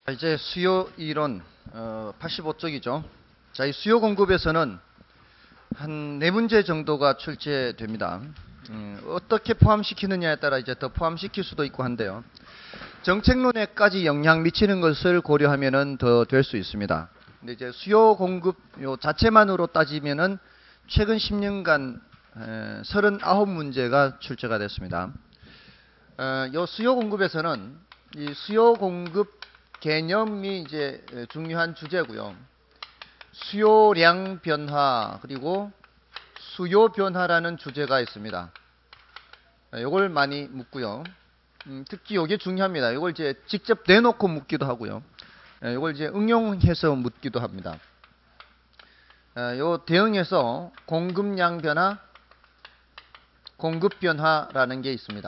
이제 수요 이론 85쪽이죠. 자, 이 수요 공급에서는 한 4문제 정도가 출제됩니다. 어떻게 포함시키느냐에 따라 이제 더 포함시킬 수도 있고 한데요. 정책론에까지 영향 미치는 것을 고려하면은 더 될 수 있습니다. 근데 이제 수요 공급 요 자체만으로 따지면은 최근 10년간 39문제가 출제가 됐습니다. 요 수요 공급에서는 이 수요 공급 개념이 이제 중요한 주제고요. 수요량 변화 그리고 수요 변화라는 주제가 있습니다. 이걸 많이 묻고요. 특히 이게 중요합니다. 이걸 이제 직접 내놓고 묻기도 하고요. 이걸 이제 응용해서 묻기도 합니다. 요 대응에서 공급량 변화, 공급 변화라는 게 있습니다.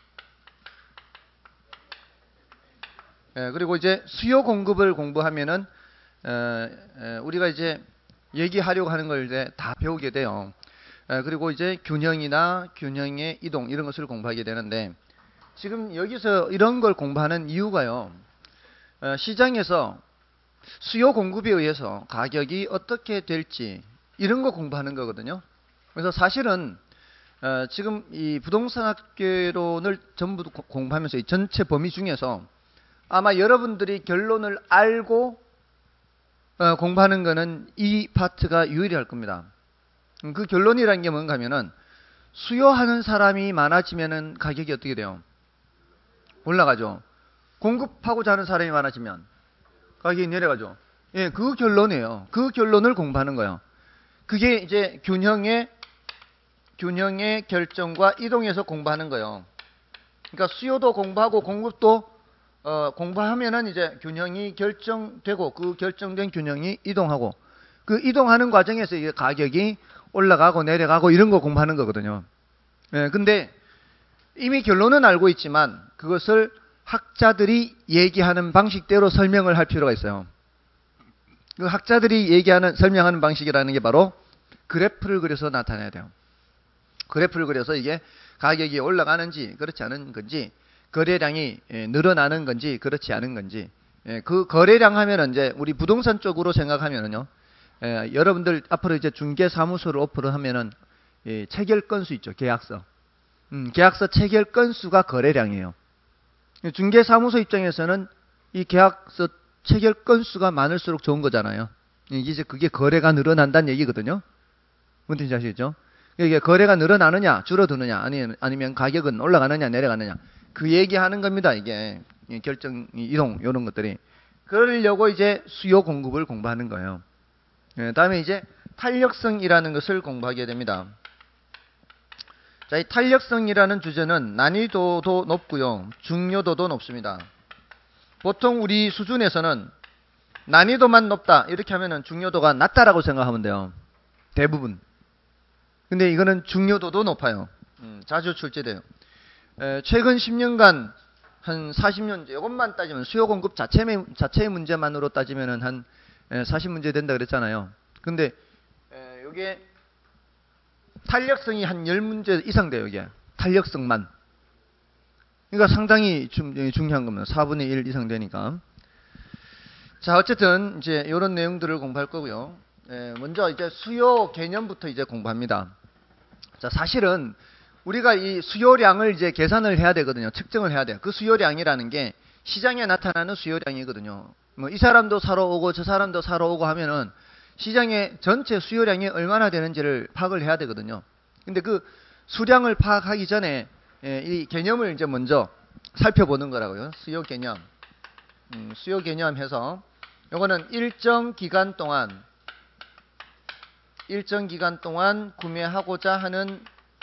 그리고 이제 수요 공급을 공부하면은 우리가 이제 얘기하려고 하는 걸 이제 다 배우게 돼요. 그리고 이제 균형이나 균형의 이동 이런 것을 공부하게 되는데 지금 여기서 이런 걸 공부하는 이유가요. 시장에서 수요 공급에 의해서 가격이 어떻게 될지 이런 거 공부하는 거거든요. 그래서 사실은 지금 이 부동산 학개론을 전부 공부하면서 이 전체 범위 중에서 아마 여러분들이 결론을 알고 공부하는 거는 이 파트가 유일할 겁니다. 그 결론이라는 게 뭔가 하면은 수요하는 사람이 많아지면은 가격이 어떻게 돼요? 올라가죠. 공급하고자 하는 사람이 많아지면 가격이 내려가죠. 예, 그 결론이에요. 그 결론을 공부하는 거예요. 그게 이제 균형의 결정과 이동에서 공부하는 거예요. 그러니까 수요도 공부하고 공급도 공부하면은 이제 균형이 결정되고 그 결정된 균형이 이동하고 그 이동하는 과정에서 이게 가격이 올라가고 내려가고 이런 거 공부하는 거거든요. 예, 근데 이미 결론은 알고 있지만 그것을 학자들이 얘기하는 방식대로 설명을 할 필요가 있어요. 그 학자들이 얘기하는 설명하는 방식이라는 게 바로 그래프를 그려서 나타내야 돼요. 그래프를 그려서 이게 가격이 올라가는지 그렇지 않은 건지 거래량이 늘어나는 건지 그렇지 않은 건지 그 거래량 하면은 이제 우리 부동산 쪽으로 생각하면은요. 여러분들 앞으로 이제 중개사무소를 오픈을 하면은 체결 건수 있죠. 계약서. 계약서 체결 건수가 거래량이에요. 중개사무소 입장에서는 이 계약서 체결 건수가 많을수록 좋은 거잖아요. 이제 그게 거래가 늘어난다는 얘기거든요. 뭔 뜻인지 아시겠죠? 이게 거래가 늘어나느냐 줄어드느냐 아니면 가격은 올라가느냐 내려가느냐 그 얘기하는 겁니다. 이게 결정 이동 이런 것들이 그러려고 이제 수요 공급을 공부하는 거예요. 다음에 이제 탄력성이라는 것을 공부하게 됩니다. 자, 이 탄력성이라는 주제는 난이도도 높고요, 중요도도 높습니다. 보통 우리 수준에서는 난이도만 높다 이렇게 하면은 중요도가 낮다라고 생각하면 돼요. 대부분. 근데 이거는 중요도도 높아요. 자주 출제돼요. 최근 10년간 한 40년, 이것만 따지면 수요 공급 자체의 문제만으로 따지면은 한 40문제 된다 그랬잖아요. 근데 이게 탄력성이 한 10문제 이상 돼요, 이게. 탄력성만. 그러니까 상당히 중요한 겁니다. 4분의 1 이상 되니까. 자, 어쨌든 이제 이런 내용들을 공부할 거고요. 먼저 이제 수요 개념부터 이제 공부합니다. 자, 사실은 우리가 이 수요량을 이제 계산을 해야 되거든요. 측정을 해야 돼요. 그 수요량이라는 게 시장에 나타나는 수요량이거든요. 뭐 이 사람도 사러 오고 저 사람도 사러 오고 하면은 시장의 전체 수요량이 얼마나 되는지를 파악을 해야 되거든요. 근데 그 수량을 파악하기 전에 이 개념을 이제 먼저 살펴보는 거라고요. 수요 개념. 수요 개념 해서 요거는 일정 기간 동안 구매하고자 하는,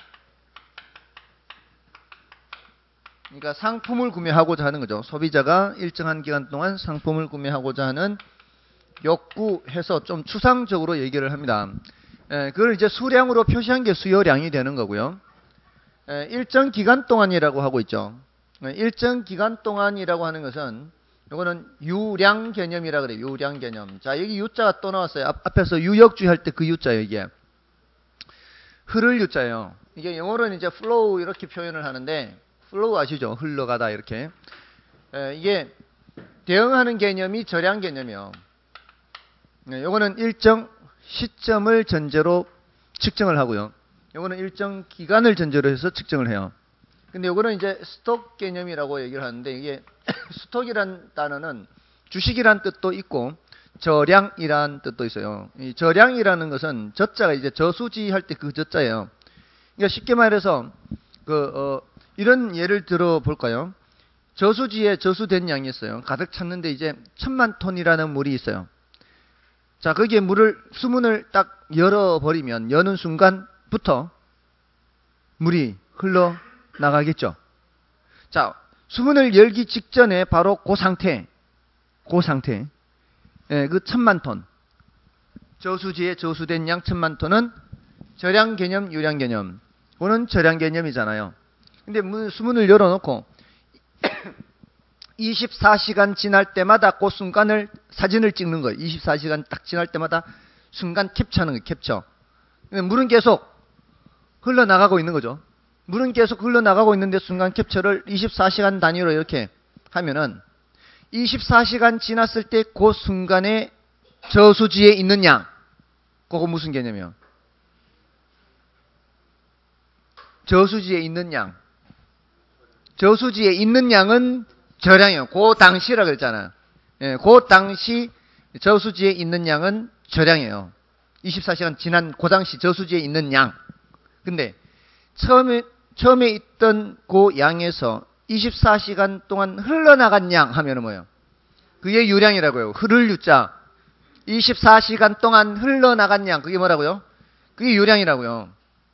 그러니까 상품을 구매하고자 하는 거죠. 소비자가 일정한 기간 동안 상품을 구매하고자 하는 욕구해서 좀 추상적으로 얘기를 합니다. 그걸 이제 수량으로 표시한 게 수요량이 되는 거고요. 일정 기간 동안이라고 하고 있죠. 일정 기간 동안이라고 하는 것은 이거는 유량 개념이라 그래요. 유량 개념. 자, 여기 유자가 또 나왔어요. 앞에서 유역주의 할 때 그 유자예요, 이게. 흐를 유자예요. 이게 영어로는 이제 flow 이렇게 표현을 하는데, flow 아시죠? 흘러가다 이렇게. 이게 대응하는 개념이 절량 개념이요. 네, 요거는 일정 시점을 전제로 측정을 하고요. 요거는 일정 기간을 전제로 해서 측정을 해요. 근데 요거는 이제 스톡 개념이라고 얘기를 하는데, 이게 스톡이란 단어는 주식이란 뜻도 있고 저량이란 뜻도 있어요. 이 저량이라는 것은 저자가 이제 저수지 할 때 그 저자예요. 그러니까 쉽게 말해서 이런 예를 들어 볼까요? 저수지에 저수된 양이 있어요. 가득 찼는데 이제 1000만 톤이라는 물이 있어요. 자, 거기에 수문을 딱 열어버리면, 여는 순간부터 물이 흘러나가겠죠. 자, 수문을 열기 직전에 바로 그 상태, 예, 그 1000만 톤, 저수지에 저수된 양 1000만 톤은 절량 개념, 유량 개념. 그거는 절량 개념이잖아요. 근데 수문을 열어놓고 24시간 지날 때마다 그 순간을 사진을 찍는 거예요. 24시간 딱 지날 때마다 순간 캡처하는 거예요. 캡처. 물은 계속 흘러나가고 있는 거죠. 물은 계속 흘러나가고 있는데 순간 캡처를 24시간 단위로 이렇게 하면은 24시간 지났을 때 그 순간에 저수지에 있는 양, 그거 무슨 개념이에요? 저수지에 있는 양. 저수지에 있는 양은 절량이에요. 그 당시라 그랬잖아요. 예, 그 당시 저수지에 있는 양은 절량이에요. 24시간 지난 그 당시 저수지에 있는 양. 근데 처음에 있던 그 양에서 24시간 동안 흘러나간 양 하면은 뭐예요? 그게 유량이라고요. 흐를 유자. 24시간 동안 흘러나간 양. 그게 뭐라고요? 그게 유량이라고요.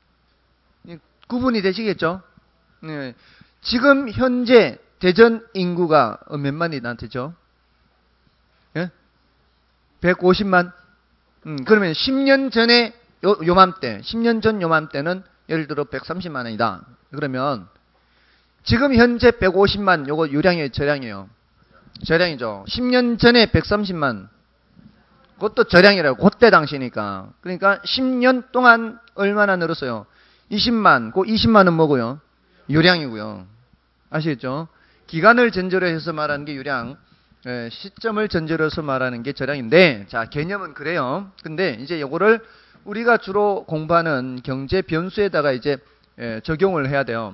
구분이 되시겠죠? 네. 지금 현재 대전 인구가 몇 만이나 되죠? 예? 150만? 그러면 10년 전에 요맘때, 10년 전 요맘때는 예를 들어 130만 원이다. 그러면 지금 현재 150만, 요거 유량이에요, 저량이에요? 저량이죠. 10년 전에 130만, 그것도 저량이라고, 그때 당시니까. 그러니까 10년 동안 얼마나 늘었어요? 20만, 그 20만은 뭐고요? 유량이고요. 아시겠죠? 기간을 전제로 해서 말하는 게 유량, 시점을 전제로 해서 말하는 게 절량인데, 자, 개념은 그래요. 근데 이제 요거를 우리가 주로 공부하는 경제 변수에다가 이제 적용을 해야 돼요.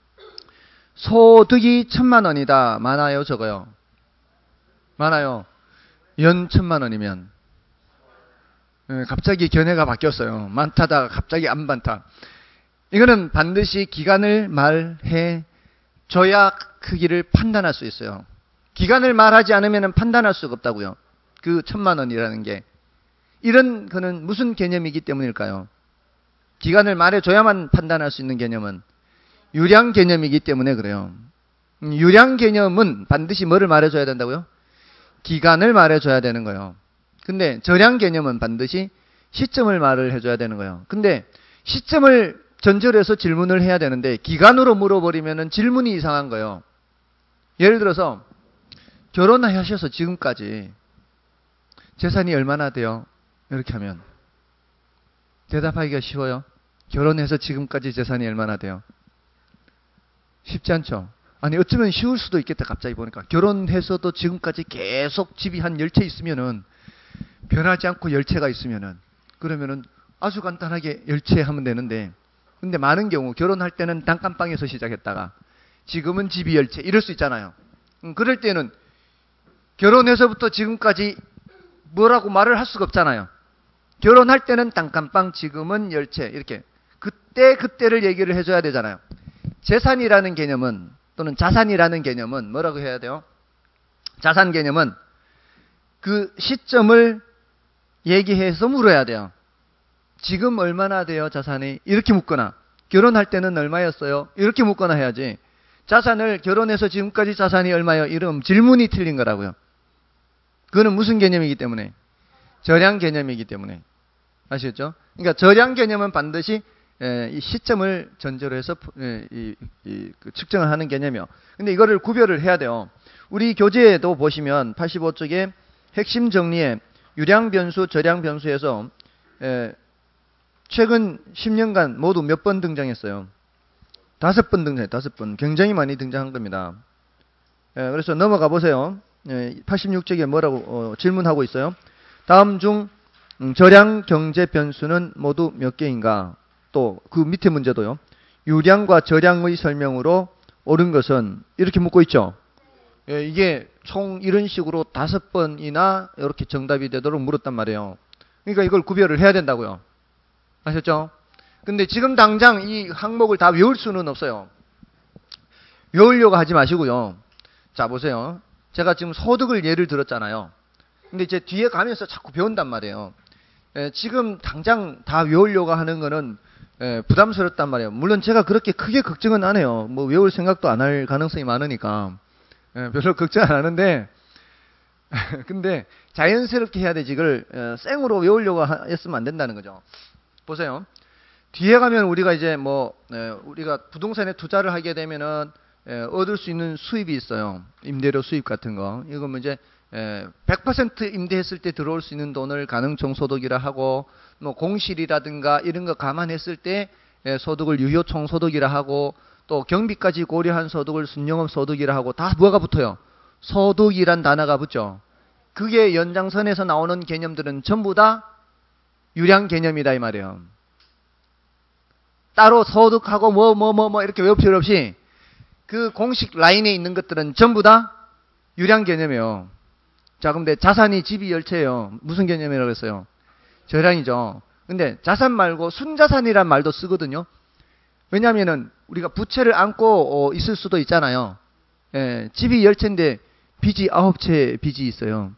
소득이 1000만 원이다. 많아요, 적어요? 많아요. 연 1000만 원이면. 갑자기 견해가 바뀌었어요. 많다다가 갑자기 안 많다. 이거는 반드시 기간을 말해 줘야 크기를 판단할 수 있어요. 기간을 말하지 않으면 판단할 수가 없다고요. 그 1000만 원이라는 게. 이런 거는 무슨 개념이기 때문일까요? 기간을 말해줘야만 판단할 수 있는 개념은 유량 개념이기 때문에 그래요. 유량 개념은 반드시 뭐를 말해줘야 된다고요? 기간을 말해줘야 되는 거예요. 근데 절량 개념은 반드시 시점을 말을 해줘야 되는 거예요. 근데 시점을 전제로 해서 질문을 해야 되는데 기간으로 물어버리면 질문이 이상한 거예요. 예를 들어서 결혼하셔서 지금까지 재산이 얼마나 돼요? 이렇게 하면 대답하기가 쉬워요? 결혼해서 지금까지 재산이 얼마나 돼요? 쉽지 않죠? 아니 어쩌면 쉬울 수도 있겠다. 갑자기 보니까 결혼해서도 지금까지 계속 집이 한 10채 있으면은 변하지 않고 10채가 있으면은 그러면은 아주 간단하게 10채 하면 되는데, 근데 많은 경우 결혼할 때는 단칸방에서 시작했다가 지금은 집이 10채 이럴 수 있잖아요. 그럴 때는 결혼해서부터 지금까지 뭐라고 말을 할 수가 없잖아요. 결혼할 때는 단칸방, 지금은 10채 이렇게 그때를 얘기를 해줘야 되잖아요. 재산이라는 개념은 또는 자산이라는 개념은 뭐라고 해야 돼요? 자산 개념은 그 시점을 얘기해서 물어야 돼요. 지금 얼마나 돼요, 자산이? 이렇게 묻거나, 결혼할 때는 얼마였어요? 이렇게 묻거나 해야지. 자산을 결혼해서 지금까지 자산이 얼마요? 이런 질문이 틀린 거라고요. 그거는 무슨 개념이기 때문에? 절량 개념이기 때문에. 아시겠죠? 그러니까 절량 개념은 반드시 이 시점을 전제로 해서 그 측정을 하는 개념이요. 근데 이거를 구별을 해야 돼요. 우리 교재에도 보시면 85쪽에 핵심 정리에 유량 변수, 절량 변수에서 최근 10년간 모두 몇 번 등장했어요? 5번 등장해요. 5번. 굉장히 많이 등장한 겁니다. 그래서 넘어가 보세요. 86쪽에 뭐라고 질문하고 있어요. 다음 중 절약 경제 변수는 모두 몇 개인가? 또 그 밑에 문제도요. 유량과 절약의 설명으로 옳은 것은 이렇게 묻고 있죠. 이게 총 이런 식으로 5번이나 이렇게 정답이 되도록 물었단 말이에요. 그러니까 이걸 구별을 해야 된다고요. 아셨죠? 근데 지금 당장 이 항목을 다 외울 수는 없어요. 외우려고 하지 마시고요. 자, 보세요. 제가 지금 소득을 예를 들었잖아요. 근데 이제 뒤에 가면서 자꾸 배운단 말이에요. 지금 당장 다 외우려고 하는 거는 부담스럽단 말이에요. 물론 제가 그렇게 크게 걱정은 안 해요. 뭐 외울 생각도 안 할 가능성이 많으니까 별로 걱정 안 하는데 근데 자연스럽게 해야 되지 이걸 생으로 외우려고 했으면 안 된다는 거죠. 보세요. 뒤에 가면 우리가 이제 우리가 부동산에 투자를 하게 되면은 얻을 수 있는 수입이 있어요. 임대료 수입 같은 거. 이건 이제 100% 임대했을 때 들어올 수 있는 돈을 가능총소득이라 하고, 뭐 공실이라든가 이런 거 감안했을 때 소득을 유효총소득이라 하고, 또 경비까지 고려한 소득을 순영업소득이라 하고, 다 뭐가 붙어요? 소득이란 단어가 붙죠. 그게 연장선에서 나오는 개념들은 전부 다 유량 개념이다 이 말이에요. 따로 소득하고 이렇게 외울 필요 없이 그 공식 라인에 있는 것들은 전부 다 유량 개념이에요. 자, 근데 자산이 집이 열채예요. 무슨 개념이라고 했어요? 절량이죠. 근데 자산 말고 순자산이란 말도 쓰거든요. 왜냐하면은 우리가 부채를 안고 있을 수도 있잖아요. 집이 열채인데 빚이 9채 빚이 있어요.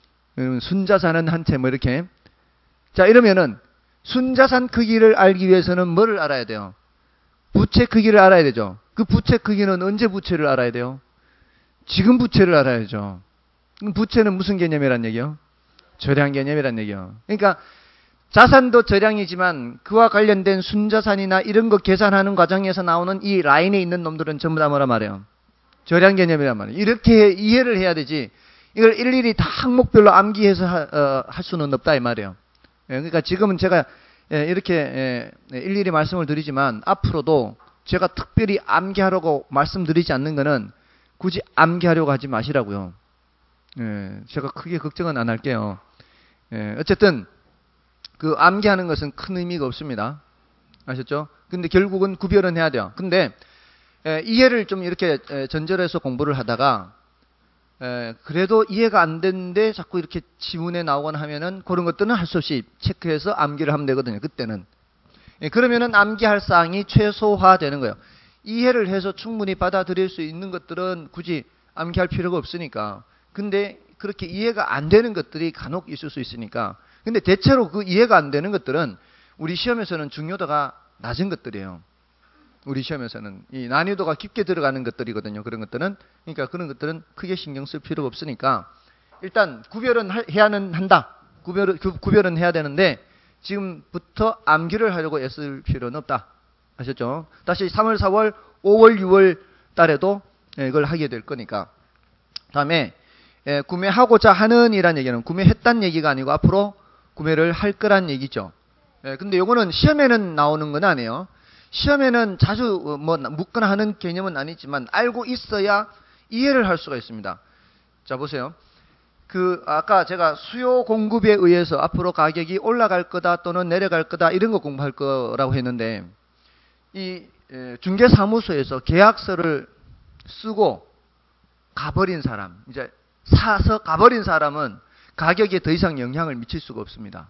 순자산은 한 채 뭐 이렇게. 자, 이러면은 순자산 크기를 알기 위해서는 뭐를 알아야 돼요? 부채 크기를 알아야 되죠. 그 부채 크기는 언제 부채를 알아야 돼요? 지금 부채를 알아야죠. 그럼 부채는 무슨 개념이란 얘기요? 절량 개념이란 얘기요. 그러니까 자산도 절량이지만 그와 관련된 순자산이나 이런 거 계산하는 과정에서 나오는 이 라인에 있는 놈들은 전부 다 뭐라 말해요? 절량 개념이란 말이에요. 이렇게 이해를 해야 되지 이걸 일일이 다 항목별로 암기해서 할 수는 없다 이 말이에요. 그러니까 지금은 제가 이렇게 일일이 말씀을 드리지만 앞으로도 제가 특별히 암기하라고 말씀드리지 않는 거는 굳이 암기하려고 하지 마시라고요. 제가 크게 걱정은 안 할게요. 어쨌든 그 암기하는 것은 큰 의미가 없습니다. 아셨죠? 근데 결국은 구별은 해야 돼요. 근데 이해를 좀 이렇게 전절해서 공부를 하다가 그래도 이해가 안 되는데 자꾸 이렇게 지문에 나오거나 하면은 그런 것들은 할 수 없이 체크해서 암기를 하면 되거든요. 그때는. 그러면은 암기할 사항이 최소화되는 거예요. 이해를 해서 충분히 받아들일 수 있는 것들은 굳이 암기할 필요가 없으니까. 근데 그렇게 이해가 안 되는 것들이 간혹 있을 수 있으니까. 근데 대체로 그 이해가 안 되는 것들은 우리 시험에서는 중요도가 낮은 것들이에요. 우리 시험에서는 이 난이도가 깊게 들어가는 것들이거든요. 그런 것들은. 그러니까 그런 것들은 크게 신경 쓸 필요가 없으니까 일단 구별은 해야는 한다. 구별은 해야 되는데 지금부터 암기를 하려고 애쓸 필요는 없다. 아셨죠? 다시 3월, 4월, 5월, 6월 달에도 이걸 하게 될 거니까. 다음에 구매하고자 하는 이란 얘기는 구매했다는 얘기가 아니고 앞으로 구매를 할 거란 얘기죠. 근데 요거는 시험에는 나오는 건 아니에요. 시험에는 자주 묻거나 하는 개념은 아니지만 알고 있어야 이해를 할 수가 있습니다. 자, 보세요. 아까 제가 수요 공급에 의해서 앞으로 가격이 올라갈 거다 또는 내려갈 거다 이런 거 공부할 거라고 했는데 이 중개사무소에서 계약서를 쓰고 가버린 사람, 이제 사서 가버린 사람은 가격에 더 이상 영향을 미칠 수가 없습니다.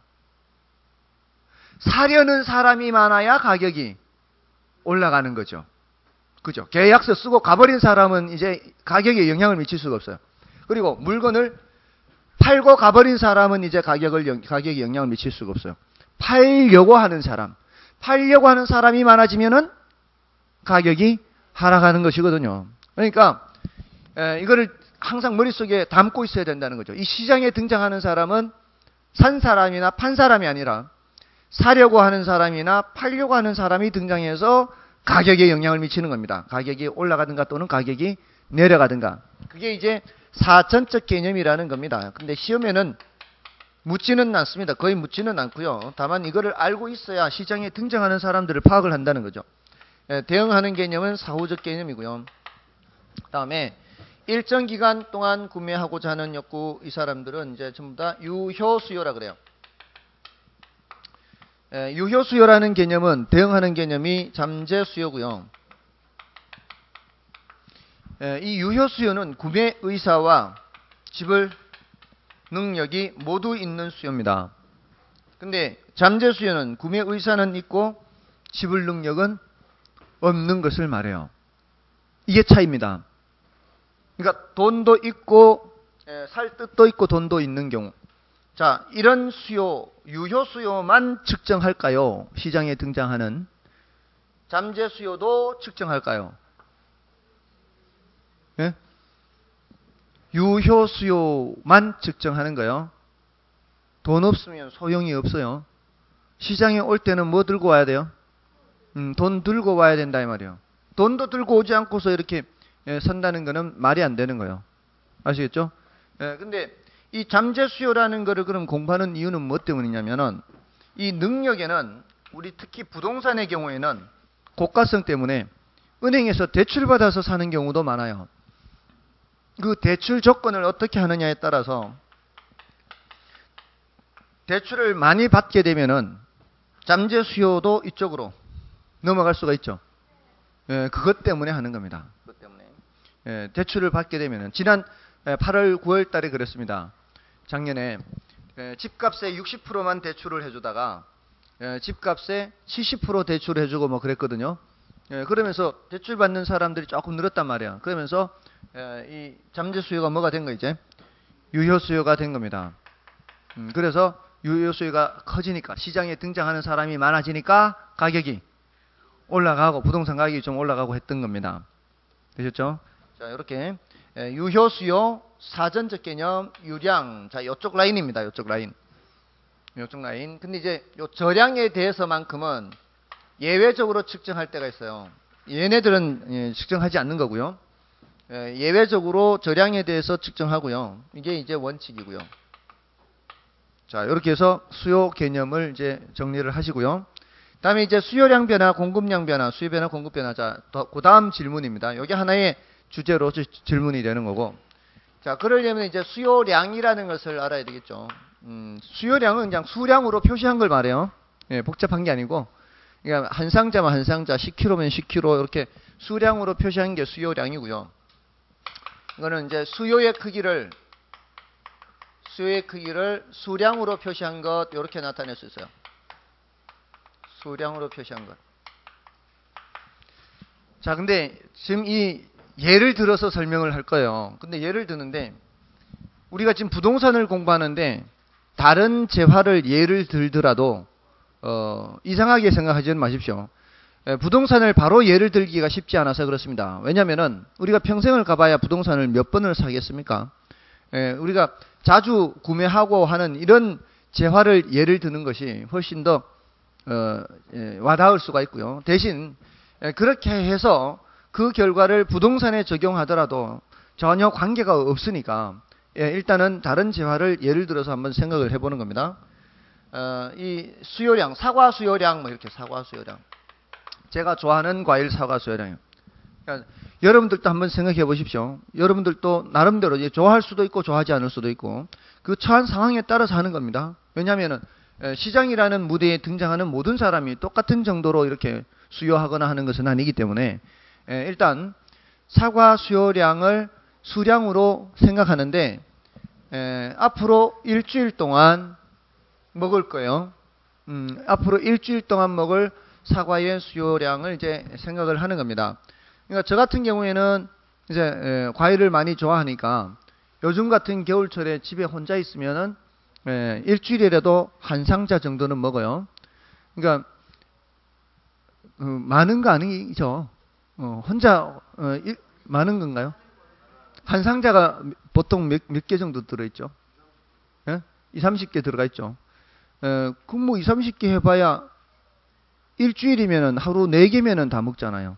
사려는 사람이 많아야 가격이 올라가는 거죠. 그죠? 계약서 쓰고 가버린 사람은 이제 가격에 영향을 미칠 수가 없어요. 그리고 물건을 팔고 가버린 사람은 이제 가격에 영향을 미칠 수가 없어요. 팔려고 하는 사람이 많아지면은 가격이 하락하는 것이거든요. 그러니까 이거를 항상 머릿속에 담고 있어야 된다는 거죠. 이 시장에 등장하는 사람은 산 사람이나 판 사람이 아니라 사려고 하는 사람이나 팔려고 하는 사람이 등장해서 가격에 영향을 미치는 겁니다. 가격이 올라가든가 또는 가격이 내려가든가. 그게 이제 사전적 개념이라는 겁니다. 근데 시험에는 묻지는 않습니다. 거의 묻지는 않고요. 다만 이거를 알고 있어야 시장에 등장하는 사람들을 파악을 한다는 거죠. 대응하는 개념은 사후적 개념이고요. 다음에 일정 기간 동안 구매하고자 하는 욕구, 이 사람들은 이제 전부 다 유효 수요라 그래요. 유효 수요라는 개념은 대응하는 개념이 잠재 수요고요. 이 유효 수요는 구매 의사와 지불 능력이 모두 있는 수요입니다. 근데 잠재 수요는 구매 의사는 있고 지불 능력은 없는 것을 말해요. 이게 차이입니다. 그러니까 돈도 있고 살 뜻도 있고 돈도 있는 경우. 자, 이런 수요, 유효 수요만 측정할까요? 시장에 등장하는 잠재 수요도 측정할까요? 예? 유효 수요만 측정하는 거요. 돈 없으면 소용이 없어요. 시장에 올 때는 뭐 들고 와야 돼요? 돈 들고 와야 된다 이 말이에요. 돈도 들고 오지 않고서 이렇게 선다는 거는 말이 안 되는 거예요. 아시겠죠? 근데 이 잠재 수요라는 거를 그럼 공부하는 이유는 뭐 때문이냐면은 이 능력에는 우리 특히 부동산의 경우에는 고가성 때문에 은행에서 대출받아서 사는 경우도 많아요. 그 대출 조건을 어떻게 하느냐에 따라서 대출을 많이 받게 되면은 잠재 수요도 이쪽으로 넘어갈 수가 있죠. 그것 때문에 하는 겁니다. 그것 때문에. 대출을 받게 되면은 지난 8월 9월 달에 그랬습니다. 작년에 집값에 60%만 대출을 해주다가 집값에 70% 대출을 해주고 뭐 그랬거든요. 그러면서 대출 받는 사람들이 조금 늘었단 말이야. 그러면서 이 잠재 수요가 뭐가 된 거 이제 유효 수요가 된 겁니다. 그래서 유효 수요가 커지니까 시장에 등장하는 사람이 많아지니까 가격이 올라가고 부동산 가격이 좀 올라가고 했던 겁니다. 되셨죠? 자, 이렇게 유효 수요, 사전적 개념, 유량. 자, 이쪽 라인입니다. 이쪽 라인. 이쪽 라인. 근데 이제 요 저량에 대해서만큼은 예외적으로 측정할 때가 있어요. 얘네들은 측정하지 않는 거고요. 예외적으로 저량에 대해서 측정하고요. 이게 이제 원칙이고요. 자, 이렇게 해서 수요 개념을 이제 정리를 하시고요. 다음에 이제 수요량 변화, 공급량 변화, 수요 변화, 공급 변화. 자, 그 다음 질문입니다. 이게 하나의 주제로 질문이 되는 거고. 자, 그러려면 이제 수요량이라는 것을 알아야 되겠죠. 수요량은 그냥 수량으로 표시한 걸 말해요. 복잡한 게 아니고. 그러니까 한 상자면 한 상자, 10kg면 10kg 이렇게 수량으로 표시한 게 수요량이고요. 이거는 이제 수요의 크기를 수량으로 표시한 것 이렇게 나타낼 수 있어요. 수량으로 표시한 것. 자, 근데 지금 이 예를 들어서 설명을 할 거예요. 근데 예를 드는데 우리가 지금 부동산을 공부하는데 다른 재화를 예를 들더라도 이상하게 생각하지 마십시오. 부동산을 바로 예를 들기가 쉽지 않아서 그렇습니다. 왜냐하면 우리가 평생을 가봐야 부동산을 몇 번을 사겠습니까? 우리가 자주 구매하고 하는 이런 재화를 예를 드는 것이 훨씬 더 와닿을 수가 있고요. 대신 그렇게 해서 그 결과를 부동산에 적용하더라도 전혀 관계가 없으니까 일단은 다른 재화를 예를 들어서 한번 생각을 해보는 겁니다. 이 수요량, 사과 수요량 뭐 이렇게 사과 수요량. 제가 좋아하는 과일 사과 수요량이에요. 그러니까 여러분들도 한번 생각해 보십시오. 여러분들도 나름대로 좋아할 수도 있고 좋아하지 않을 수도 있고 그 처한 상황에 따라서 하는 겁니다. 왜냐하면 시장이라는 무대에 등장하는 모든 사람이 똑같은 정도로 이렇게 수요하거나 하는 것은 아니기 때문에 일단 사과 수요량을 수량으로 생각하는데 앞으로 일주일 동안 먹을 거예요. 앞으로 일주일 동안 먹을 사과의 수요량을 이제 생각을 하는 겁니다. 그러니까 저 같은 경우에는 이제 과일을 많이 좋아하니까 요즘 같은 겨울철에 집에 혼자 있으면은 일주일이라도 한 상자 정도는 먹어요. 그러니까 많은 거 아니죠. 혼자 많은 건가요? 한 상자가 보통 몇 개 정도 들어있죠? 20, 30개 들어가 있죠. 그럼 뭐 20, 30개 해봐야 일주일이면은 하루 4개면은 다 먹잖아요.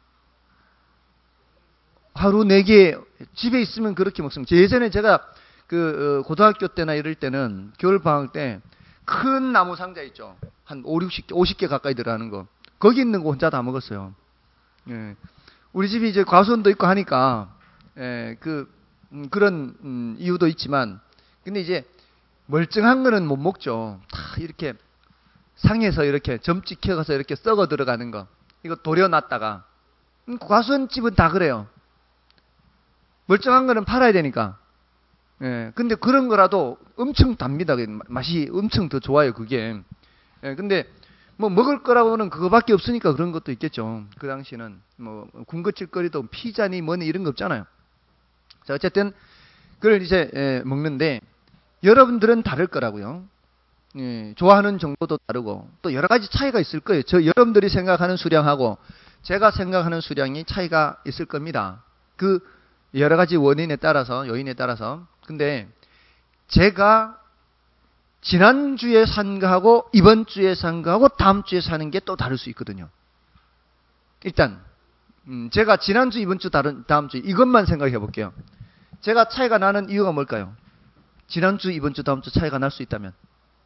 하루 4개 집에 있으면 그렇게 먹습니다. 예전에 제가 고등학교 때나 이럴 때는 겨울 방학 때 큰 나무 상자 있죠. 한 5, 60개, 50개 가까이 들어가는 거. 거기 있는 거 혼자 다 먹었어요. 우리 집이 이제 과수원도 있고 하니까 그런 이유도 있지만, 근데 이제 멀쩡한 거는 못 먹죠. 다 이렇게 상에서 이렇게 점 찍혀가서 이렇게 썩어 들어가는 거, 이거 도려놨다가, 과수원집은 다 그래요. 멀쩡한 거는 팔아야 되니까. 근데 그런 거라도 엄청 답니다. 맛이 엄청 더 좋아요, 그게. 근데 뭐 먹을 거라고는 그거밖에 없으니까 그런 것도 있겠죠. 그 당시는 뭐 군것질거리도 피자니 뭐니 이런 거 없잖아요. 자, 어쨌든 그걸 이제 먹는데, 여러분들은 다를 거라고요. 좋아하는 정도도 다르고 또 여러 가지 차이가 있을 거예요. 여러분들이 생각하는 수량하고 제가 생각하는 수량이 차이가 있을 겁니다. 그 여러 가지 원인에 따라서, 요인에 따라서. 근데 제가 지난주에 산 거하고 이번 주에 산 거하고 다음 주에 사는 게 또 다를 수 있거든요. 일단 제가 지난주, 이번 주, 다음 주 이것만 생각해 볼게요. 제가 차이가 나는 이유가 뭘까요? 지난주, 이번 주, 다음 주 차이가 날 수 있다면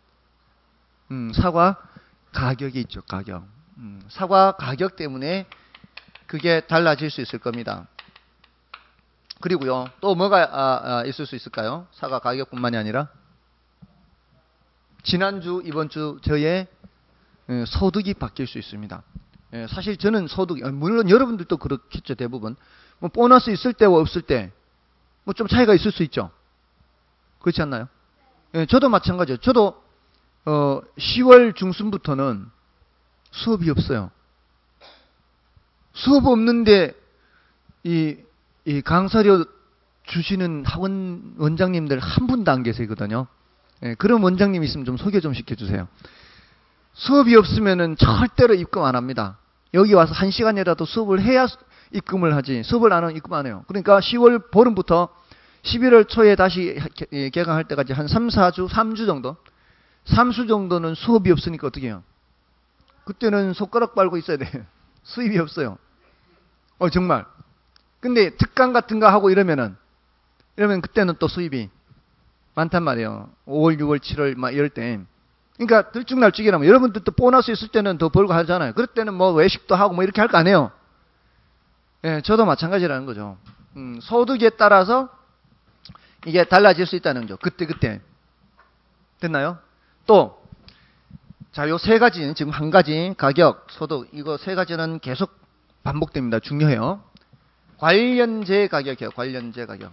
사과 가격이 있죠. 가격. 사과 가격 때문에 그게 달라질 수 있을 겁니다. 그리고요, 또 뭐가 있을 수 있을까요? 사과 가격뿐만이 아니라 지난주, 이번 주 저의 소득이 바뀔 수 있습니다. 사실 저는 소득, 물론 여러분들도 그렇겠죠. 대부분 뭐 보너스 있을 때와 없을 때 뭐 좀 차이가 있을 수 있죠. 그렇지 않나요? 저도 마찬가지예요. 저도 10월 중순부터는 수업이 없어요. 수업 없는데 이 강사료 주시는 학원 원장님들 한 분도 안 계시거든요. 그런 원장님 있으면 좀 소개 좀 시켜주세요. 수업이 없으면은 절대로 입금 안 합니다. 여기 와서 1시간이라도 수업을 해야 입금을 하지, 수업을 안 하면 입금 안 해요. 그러니까 10월 보름부터 11월 초에 다시 개강할 때까지 한 3, 4주, 3주 정도? 3주 정도는 수업이 없으니까 어떻게 해요? 그때는 손가락 빨고 있어야 돼요. 수입이 없어요. 정말. 근데 특강 같은 거 하고 이러면 그때는 또 수입이 많단 말이에요. 5월, 6월, 7월 막 이럴 때. 그러니까 들쭉날쭉이라면 여러분들도 보너스 있을 때는 더 벌고 하잖아요. 그럴 때는 뭐 외식도 하고 뭐 이렇게 할 거 아니에요. 저도 마찬가지라는 거죠. 소득에 따라서 이게 달라질 수 있다는 거죠. 그때. 됐나요? 또, 자, 요 세 가지, 지금 한 가지, 가격, 소득, 이거 세 가지는 계속 반복됩니다. 중요해요. 관련제 가격이에요. 관련제 가격.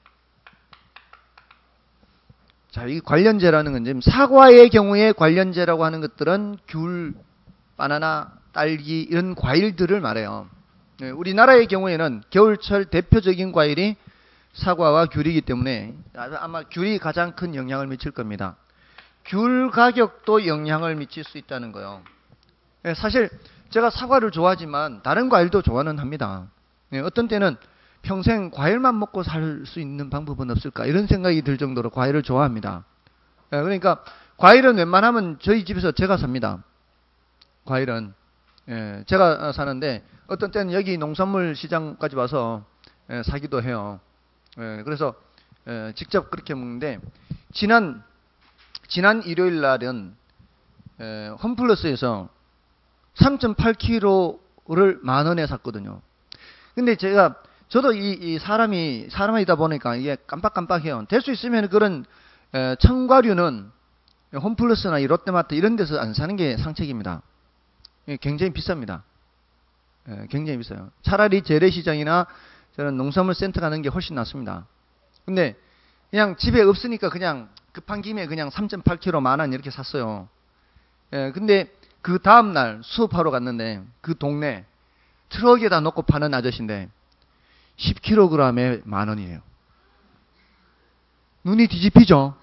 자, 이 관련제라는 건 지금 사과의 경우에 관련제라고 하는 것들은 귤, 바나나, 딸기 이런 과일들을 말해요. 우리나라의 경우에는 겨울철 대표적인 과일이 사과와 귤이기 때문에 아마 귤이 가장 큰 영향을 미칠 겁니다. 귤 가격도 영향을 미칠 수 있다는 거예요. 사실 제가 사과를 좋아하지만 다른 과일도 좋아는 합니다. 어떤 때는 평생 과일만 먹고 살 수 있는 방법은 없을까 이런 생각이 들 정도로 과일을 좋아합니다. 그러니까 과일은 웬만하면 저희 집에서 제가 삽니다. 과일은 제가 사는데 어떤 때는 여기 농산물 시장까지 와서 사기도 해요. 그래서 직접 그렇게 먹는데 지난 일요일 날은 홈플러스에서 3.8kg를 10,000원에 샀거든요. 근데 저도 이 사람이다 보니까 이게 깜빡깜빡해요. 될 수 있으면 그런 첨가류는 홈플러스나 이 롯데마트 이런 데서 안 사는 게 상책입니다. 굉장히 비쌉니다. 굉장히 비싸요. 차라리 재래시장이나 저는 농산물 센터 가는 게 훨씬 낫습니다. 근데 그냥 집에 없으니까 그냥 급한 김에 그냥 3.8kg 10,000원 이렇게 샀어요. 근데 그 다음날 수업하러 갔는데 그 동네 트럭에다 놓고 파는 아저씨인데 10kg에 10,000원이에요. 눈이 뒤집히죠.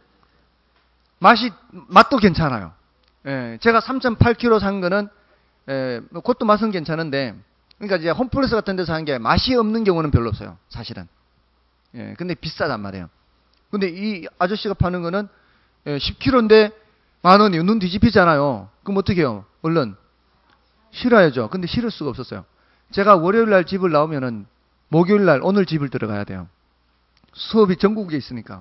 맛도 괜찮아요. 제가 3.8kg 산 거는 그것도 맛은 괜찮은데, 그러니까 이제 홈플러스 같은 데서 한 게 맛이 없는 경우는 별로 없어요. 사실은. 근데 비싸단 말이에요. 근데 이 아저씨가 파는 거는 10kg인데 10,000원이에요. 눈 뒤집히잖아요. 그럼 어떻게 해요? 얼른 실어야죠. 근데 실을 수가 없었어요. 제가 월요일 날 집을 나오면은 목요일 날 오늘 집을 들어가야 돼요. 수업이 전국에 있으니까.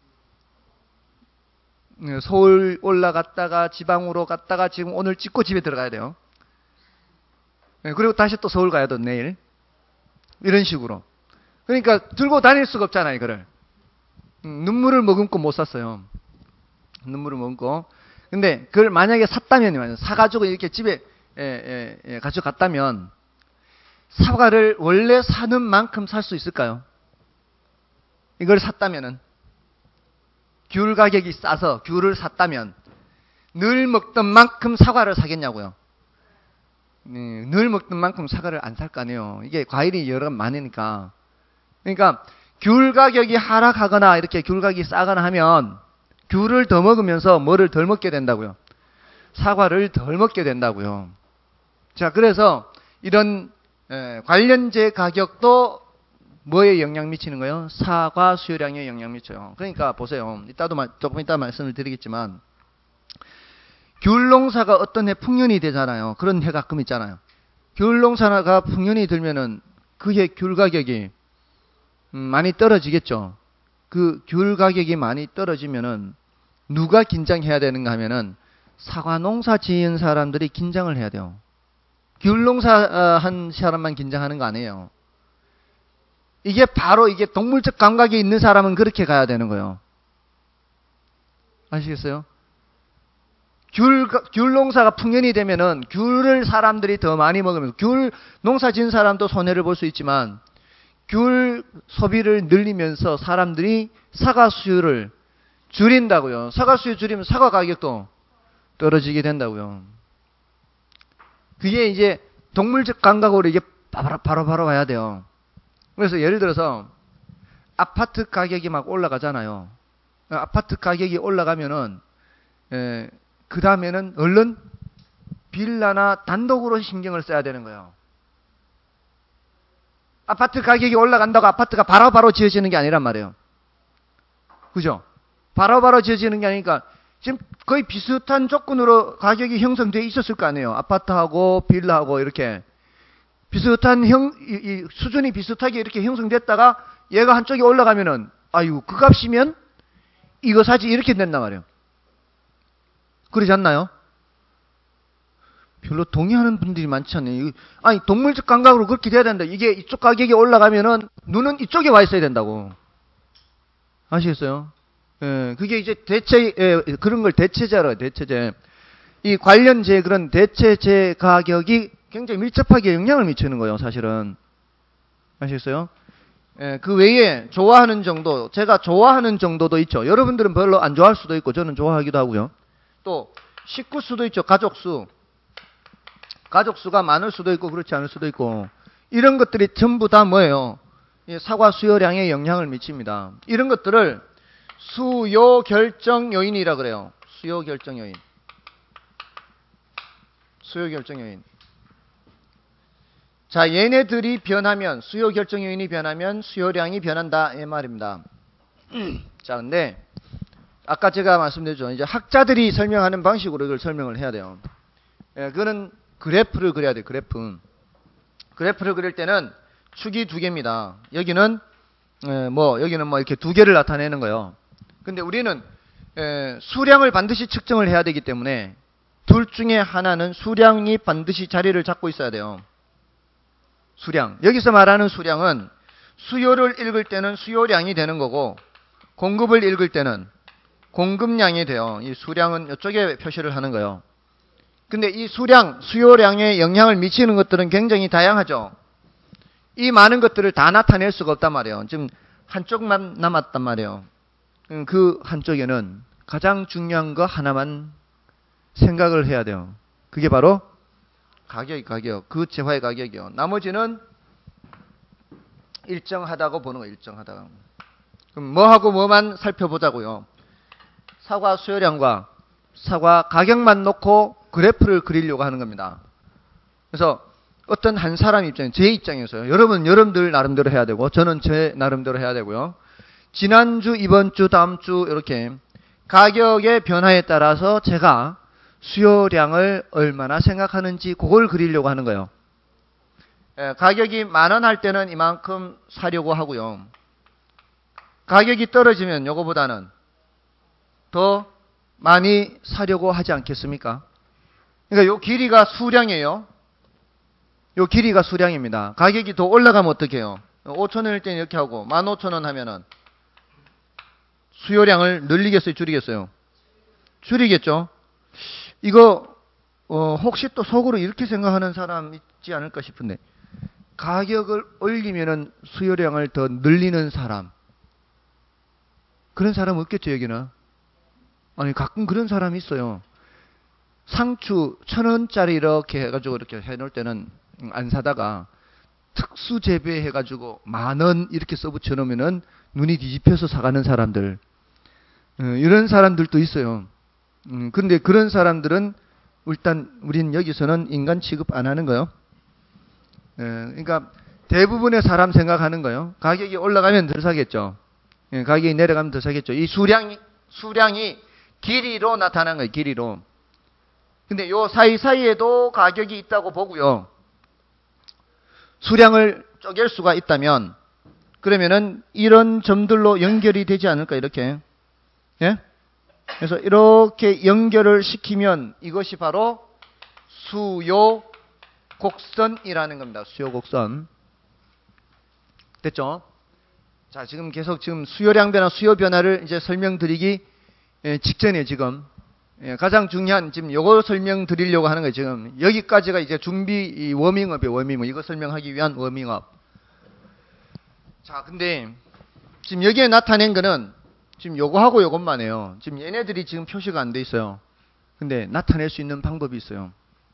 서울 올라갔다가 지방으로 갔다가 지금 오늘 찍고 집에 들어가야 돼요. 그리고 다시 또 서울 가야 돼, 내일. 이런 식으로. 그러니까 들고 다닐 수가 없잖아요, 이거를. 눈물을 머금고 못 샀어요. 눈물을 머금고. 근데 그걸 만약에 샀다면, 사가지고 이렇게 집에 가져갔다면, 사과를 원래 사는 만큼 살 수 있을까요? 이걸 샀다면은, 귤 가격이 싸서 귤을 샀다면, 늘 먹던 만큼 사과를 사겠냐고요. 늘 먹던 만큼 사과를 안 살 거 아니에요. 이게 과일이 여러 많으니까. 그러니까 귤 가격이 하락하거나 이렇게 귤 가격이 싸거나 하면 귤을 더 먹으면서 뭐를 덜 먹게 된다고요. 사과를 덜 먹게 된다고요. 자, 그래서 이런 관련제 가격도 뭐에 영향 미치는 거예요? 사과 수요량에 영향 미쳐요. 그러니까 보세요. 조금 이따 말씀을 드리겠지만 귤 농사가 어떤 해 풍년이 되잖아요. 그런 해 가끔 있잖아요. 귤 농사가 풍년이 들면은 그 해 귤 가격이 많이 떨어지겠죠. 그 귤 가격이 많이 떨어지면은 누가 긴장해야 되는가 하면은 사과 농사 지은 사람들이 긴장을 해야 돼요. 귤 농사 한 사람만 긴장하는 거 아니에요. 이게 바로 이게 동물적 감각이 있는 사람은 그렇게 가야 되는 거예요. 아시겠어요? 귤 농사가 풍년이 되면은 귤을 사람들이 더 많이 먹으면 귤 농사 지은 사람도 손해를 볼 수 있지만 귤 소비를 늘리면서 사람들이 사과 수요를 줄인다고요. 사과 수요 줄이면 사과 가격도 떨어지게 된다고요. 그게 이제 동물적 감각으로 이게 바로 와야 돼요. 그래서 예를 들어서 아파트 가격이 막 올라가잖아요. 아파트 가격이 올라가면은 그 다음에는 얼른 빌라나 단독으로 신경을 써야 되는 거예요. 아파트 가격이 올라간다고 아파트가 바로바로 지어지는 게 아니란 말이에요. 그죠? 바로바로 지어지는 게 아니니까 지금 거의 비슷한 조건으로 가격이 형성되어 있었을 거 아니에요. 아파트하고 빌라하고 이렇게 비슷한 수준이 비슷하게 이렇게 형성됐다가 얘가 한쪽이 올라가면은 아유 그 값이면 이거 사지 이렇게 된단 말이에요. 그러지 않나요? 별로 동의하는 분들이 많지 않네요. 아니 동물적 감각으로 그렇게 돼야 된다. 이게 이쪽 가격이 올라가면은 눈은 이쪽에 와 있어야 된다고. 아시겠어요? 그게 이제 그런 걸 대체제라고 해요. 대체제. 이 관련제 그런 대체제 가격이 굉장히 밀접하게 영향을 미치는 거예요. 사실은. 아시겠어요? 그 외에 좋아하는 정도, 제가 좋아하는 정도도 있죠. 여러분들은 별로 안 좋아할 수도 있고 저는 좋아하기도 하고요. 또 식구 수도 있죠. 가족수. 가족수가 많을 수도 있고 그렇지 않을 수도 있고 이런 것들이 전부 다 뭐예요? 사과 수요량에 영향을 미칩니다. 이런 것들을 수요 결정 요인이라 그래요. 수요 결정 요인. 수요 결정 요인. 자, 얘네들이 변하면 수요 결정 요인이 변하면 수요량이 변한다 이 말입니다. 자, 근데 아까 제가 말씀드렸죠. 이제 학자들이 설명하는 방식으로 이걸 설명을 해야 돼요. 그거는 그래프를 그려야 돼요. 그래프를 그릴 때는 축이 두 개입니다. 여기는 여기는 이렇게 두 개를 나타내는 거예요. 근데 우리는 수량을 반드시 측정을 해야 되기 때문에 둘 중에 하나는 수량이 반드시 자리를 잡고 있어야 돼요. 수량. 여기서 말하는 수량은 수요를 읽을 때는 수요량이 되는 거고 공급을 읽을 때는 공급량이 돼요. 이 수량은 이쪽에 표시를 하는 거예요. 근데 이 수요량에 영향을 미치는 것들은 굉장히 다양하죠. 이 많은 것들을 다 나타낼 수가 없단 말이에요. 지금 한쪽만 남았단 말이에요. 그 한쪽에는 가장 중요한 거 하나만 생각을 해야 돼요. 그게 바로 가격. 그 재화의 가격이요. 나머지는 일정하다고 보는 거예요. 일정하다고. 그럼 뭐하고 뭐만 살펴보자고요. 사과 수요량과 사과 가격만 놓고 그래프를 그리려고 하는 겁니다. 그래서 어떤 한 사람 입장에 제 입장에서요. 여러분들 나름대로 해야 되고 저는 제 나름대로 해야 되고요. 지난주, 이번주, 다음주 이렇게 가격의 변화에 따라서 제가 수요량을 얼마나 생각하는지 그걸 그리려고 하는 거예요. 가격이 10,000원 할 때는 이만큼 사려고 하고요. 가격이 떨어지면 요거보다는 더 많이 사려고 하지 않겠습니까? 그러니까 요 길이가 수량이에요. 요 길이가 수량입니다. 가격이 더 올라가면 어떻게 해요? 5천 원일 때는 이렇게 하고 15,000원 하면은 수요량을 늘리겠어요, 줄이겠어요? 줄이겠죠. 이거 혹시 또 속으로 이렇게 생각하는 사람 있지 않을까 싶은데, 가격을 올리면은 수요량을 더 늘리는 사람, 그런 사람 없겠죠, 여기는? 아니, 가끔 그런 사람이 있어요. 상추 1,000원짜리 이렇게 해가지고 이렇게 해놓을 때는 안 사다가 특수 재배해가지고 10,000원 이렇게 써붙여 놓으면은 눈이 뒤집혀서 사가는 사람들, 이런 사람들도 있어요. 근데 그런 사람들은 일단 우리는 여기서는 인간 취급 안 하는 거예요. 그러니까 대부분의 사람 생각하는 거예요. 가격이 올라가면 더 사겠죠. 가격이 내려가면 더 사겠죠. 이 수량이 길이로 나타나는 거예요. 길이로. 근데 요 사이사이에도 가격이 있다고 보고요. 수량을 쪼갤 수가 있다면 그러면은 이런 점들로 연결이 되지 않을까, 이렇게. 예? 그래서 이렇게 연결을 시키면 이것이 바로 수요 곡선이라는 겁니다. 수요 곡선. 됐죠? 자, 지금 계속 수요량 변화, 수요 변화를 이제 설명드리기 직전에 지금 가장 중요한 지금 요거 설명드리려고 하는 거예요. 지금 여기까지가 이제 준비 워밍업이에요. 워밍업. 이거 설명하기 위한 워밍업. 자, 근데 지금 여기에 나타낸 거는 지금 요거하고 요것만 해요. 지금 얘네들이 지금 표시가 안 돼 있어요. 근데 나타낼 수 있는 방법이 있어요.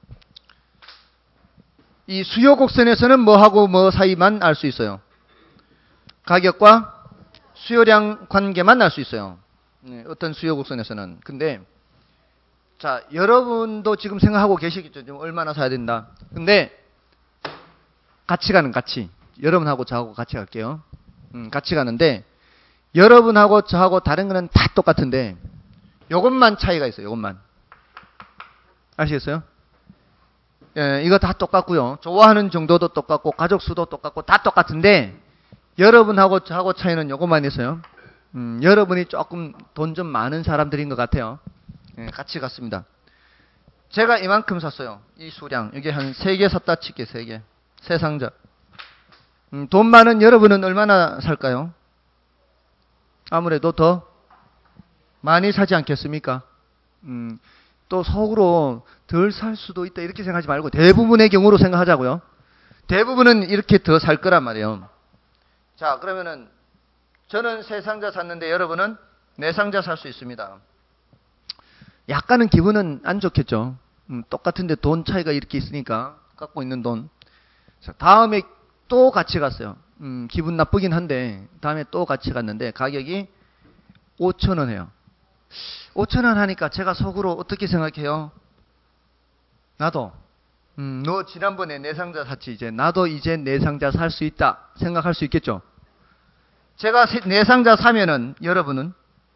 이 수요 곡선에서는 뭐하고 뭐 사이만 알 수 있어요. 가격과 수요량 관계만 알 수 있어요. 어떤 수요 곡선에서는. 근데 자, 여러분도 지금 생각하고 계시겠죠. 지금 얼마나 사야 된다. 근데 같이 가는, 같이. 여러분하고 저하고 같이 갈게요. 같이 가는데 여러분하고 저하고 다른 거는 다 똑같은데 요것만 차이가 있어요. 요것만. 아시겠어요? 예, 이거 다 똑같고요. 좋아하는 정도도 똑같고 가족 수도 똑같고 다 똑같은데 여러분하고 저하고 차이는 요것만 있어요. 여러분이 조금 돈 좀 많은 사람들인 것 같아요. 예, 같이 갔습니다. 제가 이만큼 샀어요. 이 수량. 이게 한 3개 샀다 칠게, 3개. 3상자. 돈 많은 여러분은 얼마나 살까요? 아무래도 더 많이 사지 않겠습니까? 또 속으로 덜 살 수도 있다 이렇게 생각하지 말고 대부분의 경우로 생각하자고요. 대부분은 이렇게 더 살 거란 말이에요. 자, 그러면은 저는 3상자 샀는데 여러분은 4상자 살 수 있습니다. 약간은 기분은 안 좋겠죠. 똑같은데 돈 차이가 이렇게 있으니까 갖고 있는 돈. 자, 다음에 또 같이 갔어요. 기분 나쁘긴 한데 다음에 또 같이 갔는데 가격이 5,000원 해요. 5,000원 하니까 제가 속으로 어떻게 생각해요? 나도 너 지난번에 4상자 샀지. 이제 나도 이제 4상자 살 수 있다 생각할 수 있겠죠. 제가 4상자 사면은 여러분은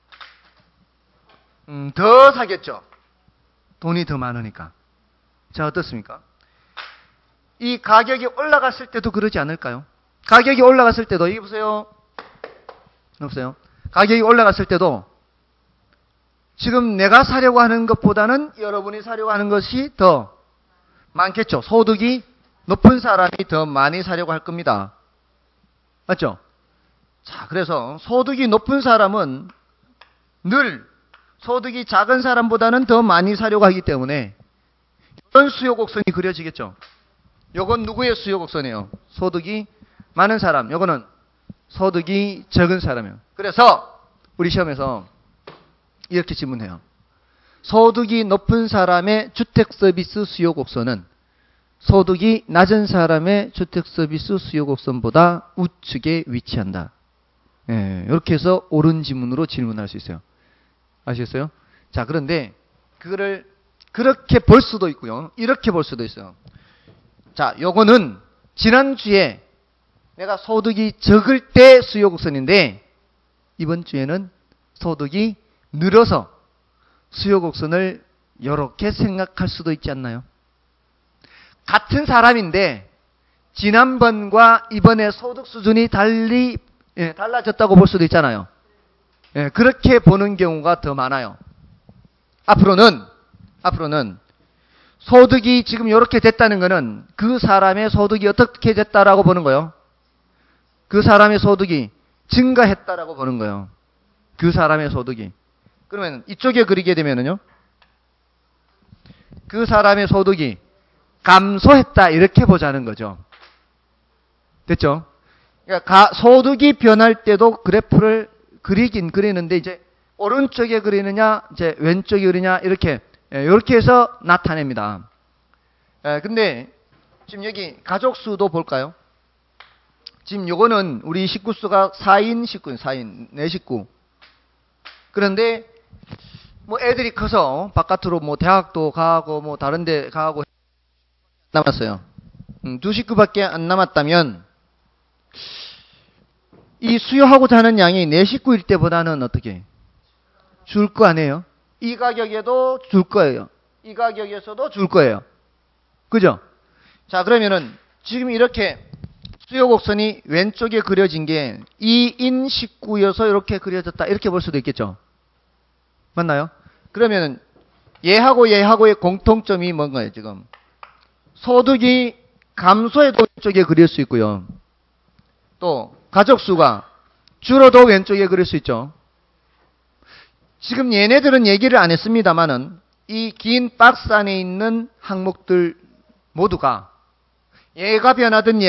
더 사겠죠. 돈이 더 많으니까. 자, 어떻습니까? 이 가격이 올라갔을 때도 그러지 않을까요? 가격이 올라갔을 때도, 이게 보세요. 없어요? 가격이 올라갔을 때도 지금 내가 사려고 하는 것보다는 여러분이 사려고 하는 것이 더 많겠죠. 소득이 높은 사람이 더 많이 사려고 할 겁니다. 맞죠? 자, 그래서 소득이 높은 사람은 늘 소득이 작은 사람보다는 더 많이 사려고 하기 때문에 이런 수요 곡선이 그려지겠죠. 요건 누구의 수요 곡선이에요? 소득이 많은 사람. 요거는 소득이 적은 사람이에요. 그래서 우리 시험에서 이렇게 질문해요. 소득이 높은 사람의 주택 서비스 수요 곡선은 소득이 낮은 사람의 주택 서비스 수요 곡선보다 우측에 위치한다. 예, 이렇게 해서 옳은 지문으로 질문할 수 있어요. 아시겠어요? 자, 그런데 그거를 그렇게 볼 수도 있고요. 이렇게 볼 수도 있어요. 자, 요거는 지난주에 내가 소득이 적을 때 수요 곡선인데 이번 주에는 소득이 늘어서 수요 곡선을 이렇게 생각할 수도 있지 않나요? 같은 사람인데 지난번과 이번에 소득 수준이 달라졌다고 볼 수도 있잖아요. 예, 그렇게 보는 경우가 더 많아요. 앞으로는 소득이 지금 이렇게 됐다는 것은 그 사람의 소득이 어떻게 됐다라고 보는 거예요? 그 사람의 소득이 증가했다라고 보는 거예요. 그 사람의 소득이. 그러면 이쪽에 그리게 되면은요. 그 사람의 소득이 감소했다 이렇게 보자는 거죠. 됐죠? 그러니까 소득이 변할 때도 그래프를 그리긴 그리는데 이제 오른쪽에 그리느냐 이제 왼쪽에 그리냐 이렇게 해서 나타냅니다. 근데 지금 여기 가족 수도 볼까요? 지금 요거는 우리 식구 수가 4인 식구, 4인, 내 식구. 그런데 뭐 애들이 커서 바깥으로 뭐 대학도 가고 뭐 다른 데 가고 남았어요. 두 식구밖에 안 남았다면 이 수요하고자 하는 양이 내 식구일 때보다는 어떻게? 줄 거 아니에요? 이 가격에도 줄 거예요. 이 가격에서도 줄 거예요. 그죠? 자, 그러면은 지금 이렇게 수요 곡선이 왼쪽에 그려진 게 2인 식구여서 이렇게 그려졌다. 이렇게 볼 수도 있겠죠? 맞나요? 그러면은 얘하고의 공통점이 뭔가요, 지금? 소득이 감소해도 왼쪽에 그릴 수 있고요. 또 가족수가 줄어도 왼쪽에 그릴 수 있죠. 지금 얘네들은 얘기를 안 했습니다만은 이 긴 박스 안에 있는 항목들 모두가 얘가 변하든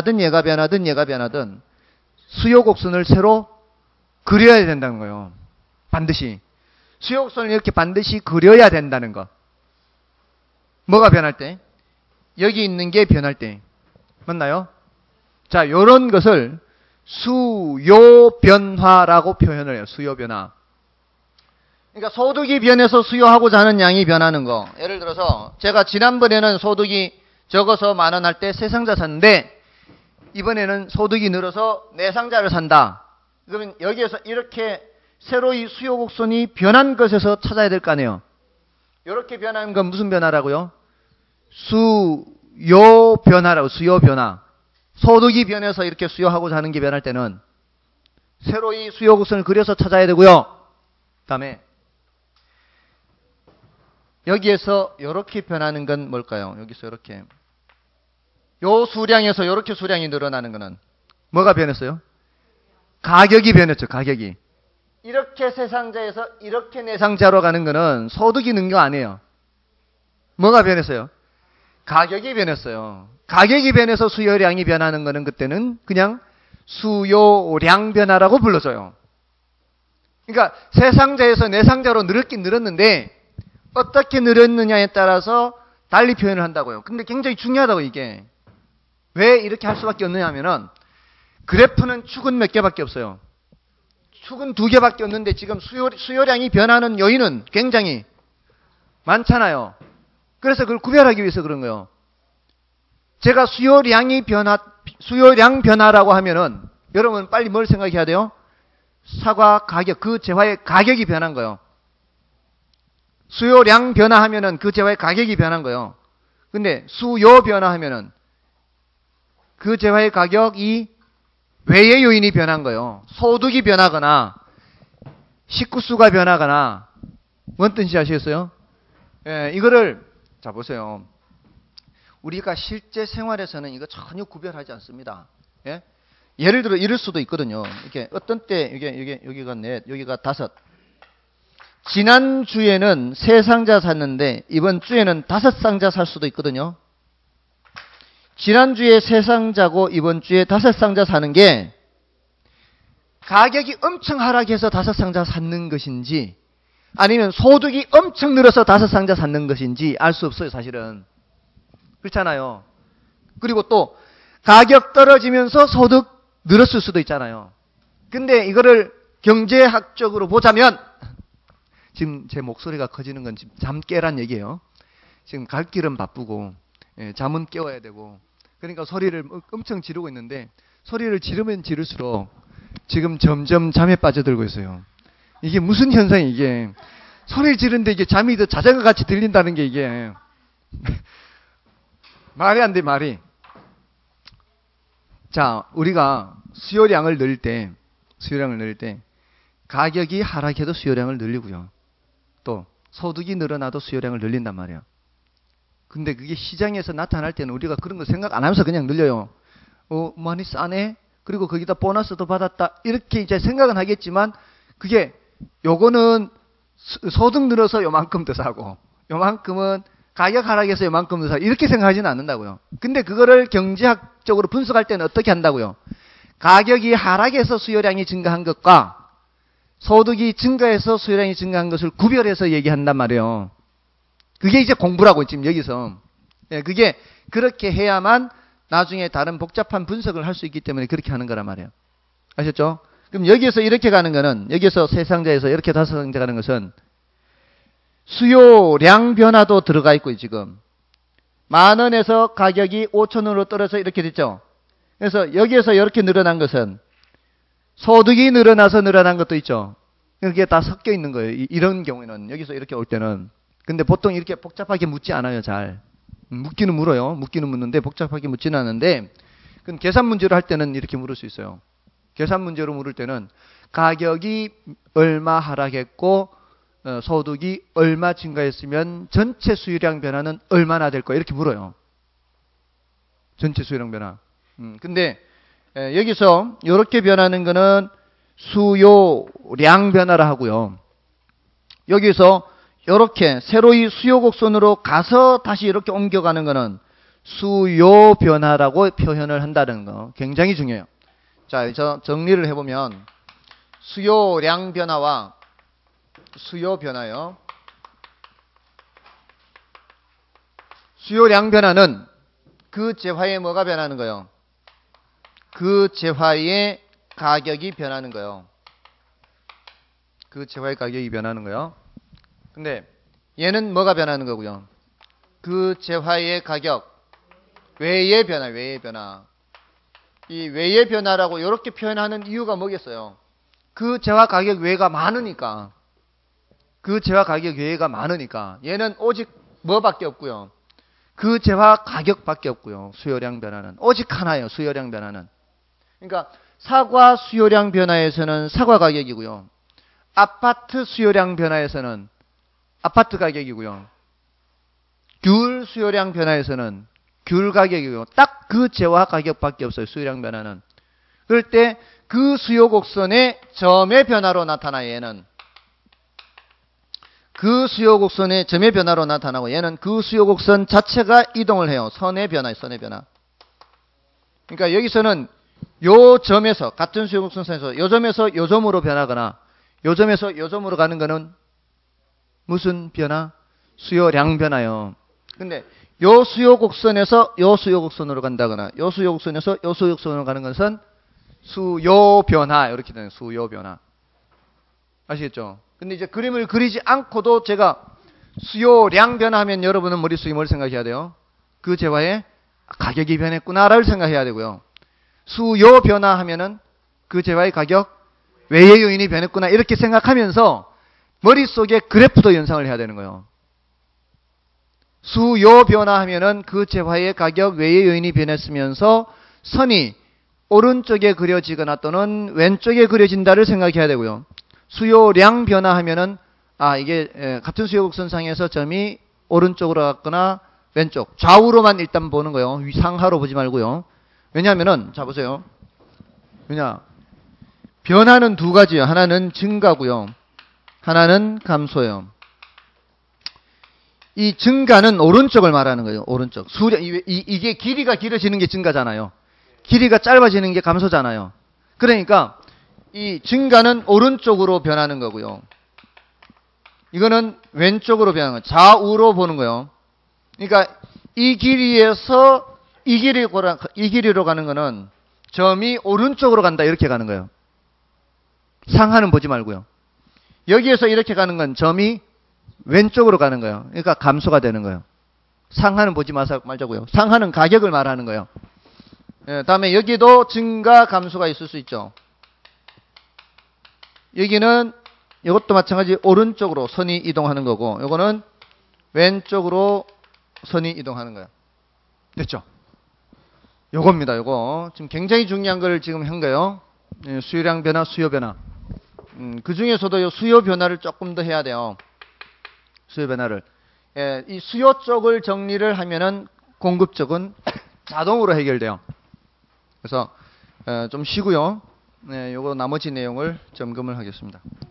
수요 곡선을 새로 그려야 된다는 거예요. 반드시. 수요 곡선을 이렇게 반드시 그려야 된다는 거. 뭐가 변할 때? 여기 있는 게 변할 때. 맞나요? 자, 요런 것을 수요 변화라고 표현을 해요. 수요 변화. 그러니까 소득이 변해서 수요하고자 하는 양이 변하는 거. 예를 들어서 제가 지난번에는 소득이 적어서 10,000원 할 때 3상자 샀는데 이번에는 소득이 늘어서 4상자를 산다. 그러면 여기에서 이렇게 새로 이 수요 곡선이 변한 것에서 찾아야 될 거 아니에요. 이렇게 변한 건 무슨 변화라고요? 수요 변화라고. 수요 변화. 소득이 변해서 이렇게 수요하고자 하는 게 변할 때는 새로 이 수요 곡선을 그려서 찾아야 되고요. 그 다음에 여기에서 이렇게 변하는 건 뭘까요? 여기서 이렇게 요 수량에서 이렇게 수량이 늘어나는 거는 뭐가 변했어요? 가격이 변했죠. 가격이. 이렇게 세 상자에서 이렇게 네 상자로 가는 거는 소득이 는 거 아니에요. 뭐가 변했어요? 가격이 변했어요. 가격이 변해서 수요량이 변하는 거는 그때는 그냥 수요량 변화라고 불러줘요. 그러니까 세 상자에서 네 상자로 늘었긴 늘었는데 어떻게 늘었느냐에 따라서 달리 표현을 한다고요. 근데 굉장히 중요하다고 이게. 왜 이렇게 할 수밖에 없느냐 하면은 그래프는 축은 몇 개밖에 없어요. 축은 2개밖에 없는데 지금 수요량이 변하는 요인은 굉장히 많잖아요. 그래서 그걸 구별하기 위해서 그런 거예요. 제가 수요량 변화라고 하면은 여러분 빨리 뭘 생각해야 돼요? 사과 가격, 그 재화의 가격이 변한 거예요. 수요량 변화하면은 그 재화의 가격이 변한 거예요. 근데 수요 변화하면은 그 재화의 가격이 외의 요인이 변한 거예요. 소득이 변하거나 식구수가 변하거나 뭔 뜻인지 아시겠어요? 예, 이거를 자 보세요. 우리가 실제 생활에서는 이거 전혀 구별하지 않습니다. 예? 예를 들어 이럴 수도 있거든요. 이렇게 어떤 때 여기가 넷, 여기가 5. 지난주에는 3상자 샀는데 이번 주에는 5상자 살 수도 있거든요. 지난주에 3상자고 이번 주에 5상자 사는 게 가격이 엄청 하락해서 5상자 샀는 것인지 아니면 소득이 엄청 늘어서 5상자 샀는 것인지 알 수 없어요, 사실은. 그렇잖아요. 그리고 또 가격 떨어지면서 소득 늘었을 수도 있잖아요. 근데 이거를 경제학적으로 보자면 지금 제 목소리가 커지는 건 지금 잠 깨란 얘기예요. 지금 갈 길은 바쁘고 잠은 깨워야 되고 그러니까 소리를 엄청 지르고 있는데 소리를 지르면 지를수록 지금 점점 잠에 빠져들고 있어요. 이게 무슨 현상이 이게 소리를 지르는데 이게 잠이 더 자전거 같이 들린다는 게 이게 말이 안 돼, 말이. 자, 우리가 수요량을 늘릴 때 가격이 하락해도 수요량을 늘리고요. 또 소득이 늘어나도 수요량을 늘린단 말이에요. 근데 그게 시장에서 나타날 때는 우리가 그런 거 생각 안 하면서 그냥 늘려요. 많이 싸네? 그리고 거기다 보너스도 받았다. 이렇게 이제 생각은 하겠지만 그게 요거는 소득 늘어서 요만큼 더 사고 요만큼은 가격 하락해서 요만큼 더 사고 이렇게 생각하지는 않는다고요. 근데 그거를 경제학적으로 분석할 때는 어떻게 한다고요? 가격이 하락해서 수요량이 증가한 것과 소득이 증가해서 수요량이 증가한 것을 구별해서 얘기한단 말이에요. 그게 이제 공부라고 지금 여기서. 예, 그게 그렇게 해야만 나중에 다른 복잡한 분석을 할 수 있기 때문에 그렇게 하는 거란 말이에요. 아셨죠? 그럼 여기에서 이렇게 가는 거는 여기서 세 상자에서 이렇게 다섯 상자 가는 것은 수요량 변화도 들어가 있고요. 지금 10,000원에서 가격이 5,000원으로 떨어져 이렇게 됐죠. 그래서 여기에서 이렇게 늘어난 것은 소득이 늘어나서 늘어난 것도 있죠. 그게 다 섞여 있는 거예요. 이런 경우에는 여기서 이렇게 올 때는. 근데 보통 이렇게 복잡하게 묻지 않아요. 잘. 묻기는 물어요. 묻기는 묻는데 복잡하게 묻지는 않은데 그건 계산 문제로 할 때는 이렇게 물을 수 있어요. 계산 문제로 물을 때는 가격이 얼마 하락했고 소득이 얼마 증가했으면 전체 수요량 변화는 얼마나 될 거야 이렇게 물어요. 전체 수요량 변화. 근데 여기서 이렇게 변하는 거는 수요량 변화라 하고요. 여기서 이렇게 세로의 수요 곡선으로 가서 다시 이렇게 옮겨가는 거는 수요 변화라고 표현을 한다는 거 굉장히 중요해요. 자, 그래서 정리를 해보면 수요량 변화와 수요 변화요. 수요량 변화는 그 재화에 뭐가 변하는 거예요? 그 재화의 가격이 변하는 거예요. 그 재화의 가격이 변하는 거예요. 근데 얘는 뭐가 변하는 거고요? 그 재화의 가격 외의 변화, 외의 변화. 이 외의 변화라고 이렇게 표현하는 이유가 뭐겠어요? 그 재화 가격 외가 많으니까. 그 재화 가격 외가 많으니까. 얘는 오직 뭐밖에 없고요. 그 재화 가격밖에 없고요. 수요량 변화는 오직 하나예요. 수요량 변화는. 그러니까 사과 수요량 변화에서는 사과 가격이고요. 아파트 수요량 변화에서는 아파트 가격이고요. 귤 수요량 변화에서는 귤 가격이고요. 딱 그 재화 가격밖에 없어요. 수요량 변화는. 그럴 때 그 수요 곡선의 점의 변화로 나타나 얘는. 그 수요 곡선의 점의 변화로 나타나고 얘는 그 수요 곡선 자체가 이동을 해요. 선의 변화, 선의 변화. 그러니까 여기서는 요 점에서 같은 수요 곡선선에서 요 점에서 요 점으로 변하거나 요 점에서 요 점으로 가는 거는 무슨 변화? 수요량 변화요. 근데 요 수요 곡선에서 요 수요 곡선으로 간다거나 요 수요 곡선에서 요 수요 곡선으로 가는 것은 수요 변화 이렇게 되는 수요 변화. 아시겠죠? 근데 이제 그림을 그리지 않고도 제가 수요량 변화하면 여러분은 머릿속에 뭘 생각해야 돼요? 그 재화의 가격이 변했구나를 생각해야 되고요. 수요 변화하면은 그 재화의 가격 외의 요인이 변했구나 이렇게 생각하면서 머릿속에 그래프도 연상을 해야 되는 거예요. 수요 변화하면은 그 재화의 가격 외의 요인이 변했으면서 선이 오른쪽에 그려지거나 또는 왼쪽에 그려진다를 생각해야 되고요. 수요량 변화하면은 이게 같은 수요 곡선상에서 점이 오른쪽으로 갔거나 왼쪽 좌우로만 일단 보는 거예요. 상하로 보지 말고요. 왜냐하면은 자 보세요. 변화는 두 가지예요. 하나는 증가고요. 하나는 감소예요. 이 증가는 오른쪽을 말하는 거예요. 오른쪽. 이게 길이가 길어지는 게 증가잖아요. 길이가 짧아지는 게 감소잖아요. 그러니까 이 증가는 오른쪽으로 변하는 거고요. 이거는 왼쪽으로 변하는 거예요. 좌우로 보는 거예요. 그러니까 이 길이에서 이 길이로 가는 거는 점이 오른쪽으로 간다 이렇게 가는 거예요. 상하는 보지 말고요. 여기에서 이렇게 가는 건 점이 왼쪽으로 가는 거예요. 그러니까 감소가 되는 거예요. 상하는 보지 말자고요. 상하는 가격을 말하는 거예요. 다음에 여기도 증가 감소가 있을 수 있죠. 여기는 이것도 마찬가지 오른쪽으로 선이 이동하는 거고 이거는 왼쪽으로 선이 이동하는 거예요. 됐죠? 요겁니다. 요거 지금 굉장히 중요한 걸 지금 한 거예요. 수요량 변화, 수요 변화. 그 중에서도 수요 변화를 조금 더 해야 돼요. 수요 변화를. 이 수요 쪽을 정리를 하면은 공급 쪽은 자동으로 해결돼요. 그래서 좀 쉬고요. 네, 요거 나머지 내용을 점검을 하겠습니다.